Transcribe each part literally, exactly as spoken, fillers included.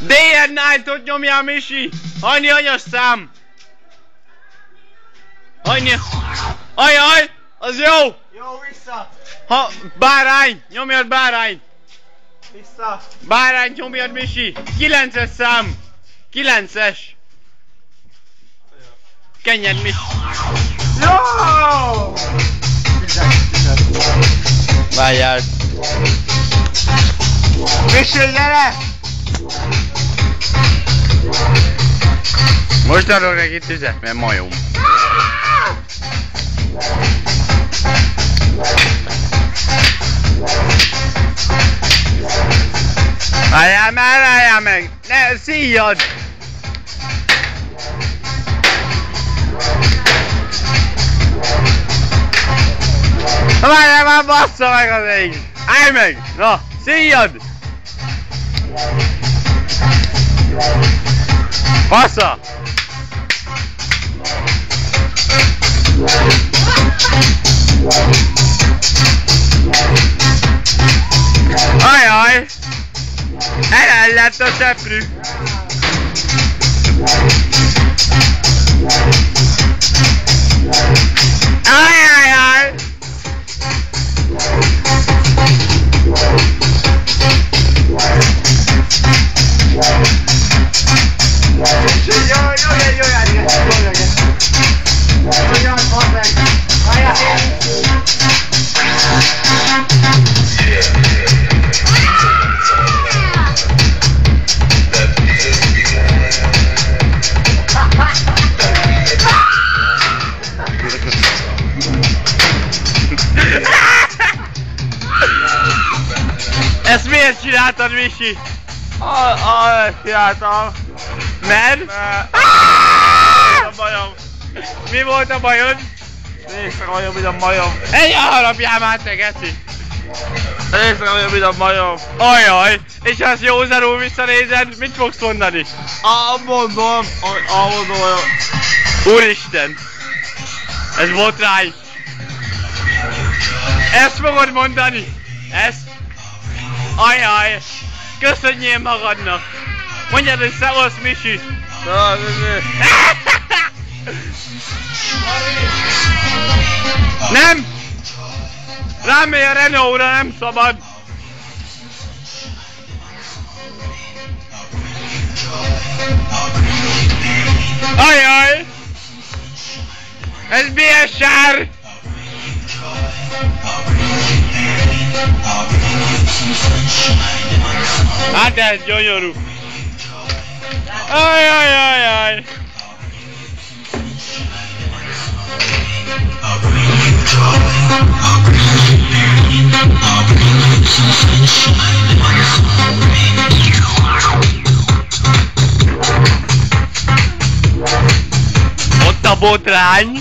dé en Night-ot nyomjál, Misi! Annyi anyas szám! Annyi... Ajaj! Az jó! Jó, vissza! Ha... Bárány! Nyomjad bárány! Vissza! Bárány nyomjad, Misi! kilences szám! kilences! Kenjen, Misi! Jó! Várjál! Misi, gyere! Most adok neki tüzet, mert majom. Várjál már, várjál meg! Ne, szíjad! Várjál már, bassza meg az ég! Állj meg! Na, szíjad! Bassza! Ajaj! El lett a seprű! Ajajaj! Ezt miért csináltad, Misi? Azt csináltam. Mert? Mert... a bajom. Mi volt a bajod? Nézd olyan, mint a majom. Egy harapjál már, te geci! Nézd olyan, mint a majom. Ajaj! És ha ezt józanul visszanézed, mit fogsz mondani? Ah, mondom, ah, mondom olyan. Úristen! Ez botrány! Ezt fogod mondani? Ezt? Ajaj! Köszönjél magadnak! Mondjad, hogy szevasz, Misi! Na, Misi! Nem! Rámegy a Renault-ra, nem szabad! Ajaj! Ez milyen sár? Hát ez gyönyörű! Ajajajaj! Ott a botrány!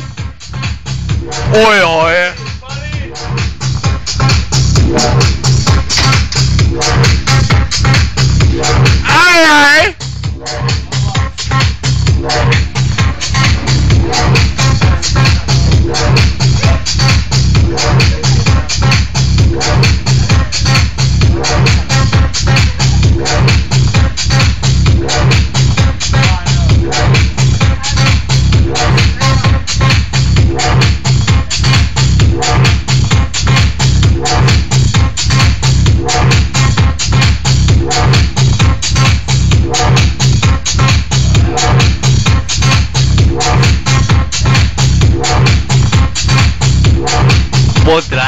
Ojaj! Ajaj! Botrány!